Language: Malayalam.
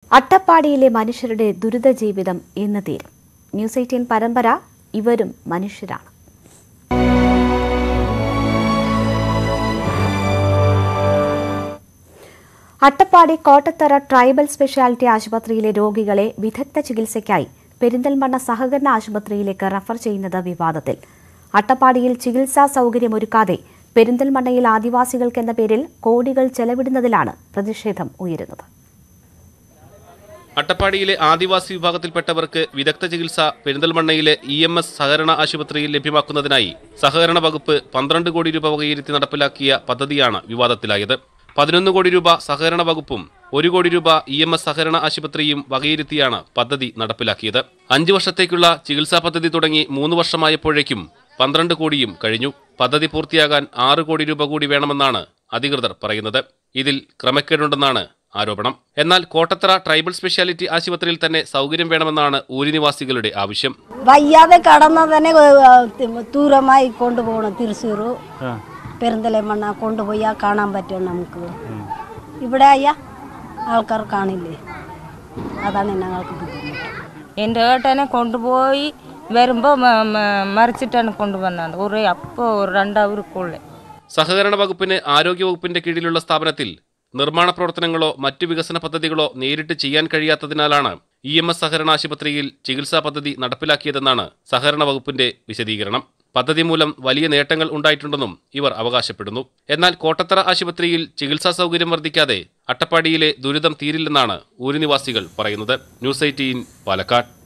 അട്ടപ്പാടിയിലെ മനുഷ്യരുടെ ദുരിത ജീവിതം എന്ന് തീരും. ന്യൂസ് 18 പരമ്പര ഇവരും മനുഷ്യരാണ്. അട്ടപ്പാടി കോട്ടത്തറ ട്രൈബൽ സ്പെഷ്യാലിറ്റി ആശുപത്രിയിലെ രോഗികളെ വിദഗ്ധ ചികിത്സയ്ക്കായി പെരിന്തൽമണ്ണ സഹരണ ആശുപത്രിയിലേക്ക് റഫർ ചെയ്യുന്നത് വിവാദത്തിൽ. അട്ടപ്പാടിയിൽ ചികിത്സാ സൗകര്യമൊരുക്കാതെ പെരിന്തൽമണ്ണയിൽ ആദിവാസികൾക്കെന്ന പേരിൽ കോടികൾ ചെലവിടുന്നതിലാണ് പ്രതിഷേധം ഉയരുന്നത്. അട്ടപ്പാടിയിലെ ആദിവാസി വിഭാഗത്തിൽപ്പെട്ടവർക്ക് വിദഗ്ധ ചികിത്സ പെരിന്തൽമണ്ണയിലെ EMS സഹരണ ആശുപത്രിയിൽ ലഭ്യമാക്കുന്നതിനായി സഹകരണ വകുപ്പ് 12 കോടി രൂപ വകയിരുത്തി നടപ്പിലാക്കിയ പദ്ധതിയാണ് വിവാദത്തിലായത്. 11 കോടി രൂപ സഹകരണ വകുപ്പും 1 കോടി രൂപ EMS സഹരണ ആശുപത്രിയും വകയിരുത്തിയാണ് പദ്ധതി നടപ്പിലാക്കിയത്. 5 വർഷത്തേക്കുള്ള ചികിത്സാ പദ്ധതി തുടങ്ങി 3 വർഷമായപ്പോഴേക്കും 12 കോടിയും കഴിഞ്ഞു. പദ്ധതി പൂർത്തിയാകാൻ 6 കോടി രൂപ കൂടി വേണമെന്നാണ് അധികൃതർ പറയുന്നത്. ഇതിൽ ക്രമക്കേടുണ്ടെന്നാണ് ആരോപണം. എന്നാൽ കോട്ടത്തറ ട്രൈബൽ സ്പെഷ്യാലിറ്റി ആശുപത്രിയിൽ തന്നെ സൗകര്യം വേണമെന്നാണ് ഊരിനിവാസികളുടെ ആവശ്യം. വയ്യാതെ കടന്ന തന്നെ ദൂരമായി കൊണ്ടുപോകണം. തൃശ്ശൂർ പെരിന്തൽമണ്ണ കൊണ്ടുപോയാൽ കാണാൻ പറ്റും. നമുക്ക് ഇവിടെ അയ്യാ ആൾക്കാർ കാണില്ലേ, അതാണ് ഞങ്ങൾക്ക് ബുദ്ധിമുട്ട്. എൻ്റെ ഏട്ടനെ കൊണ്ടുപോയി വരുമ്പോൾ മറിച്ചിട്ടാണ് കൊണ്ടുവന്നത്. അപ്പോൾ 2 അവർക്കുള്ള സഹകരണ വകുപ്പിന് ആരോഗ്യ വകുപ്പിന്റെ കീഴിലുള്ള സ്ഥാപനത്തിൽ നിർമ്മാണ പ്രവർത്തനങ്ങളോ മറ്റു വികസന പദ്ധതികളോ നേരിട്ട് ചെയ്യാൻ കഴിയാത്തതിനാലാണ് EMS സഹകരണ ആശുപത്രിയിൽ ചികിത്സാ പദ്ധതി നടപ്പിലാക്കിയതെന്നാണ് സഹകരണ വകുപ്പിന്റെ വിശദീകരണം. പദ്ധതി മൂലം വലിയ നേട്ടങ്ങൾ ഉണ്ടായിട്ടുണ്ടെന്നും ഇവർ അവകാശപ്പെടുന്നു. എന്നാൽ കോട്ടത്തറ ആശുപത്രിയിൽ ചികിത്സാ സൗകര്യം വർദ്ധിക്കാതെ അട്ടപ്പാടിയിലെ ദുരിതം തീരില്ലെന്നാണ് ഊരുനിവാസികൾ പറയുന്നത്. ന്യൂസ് 18 പാലക്കാട്.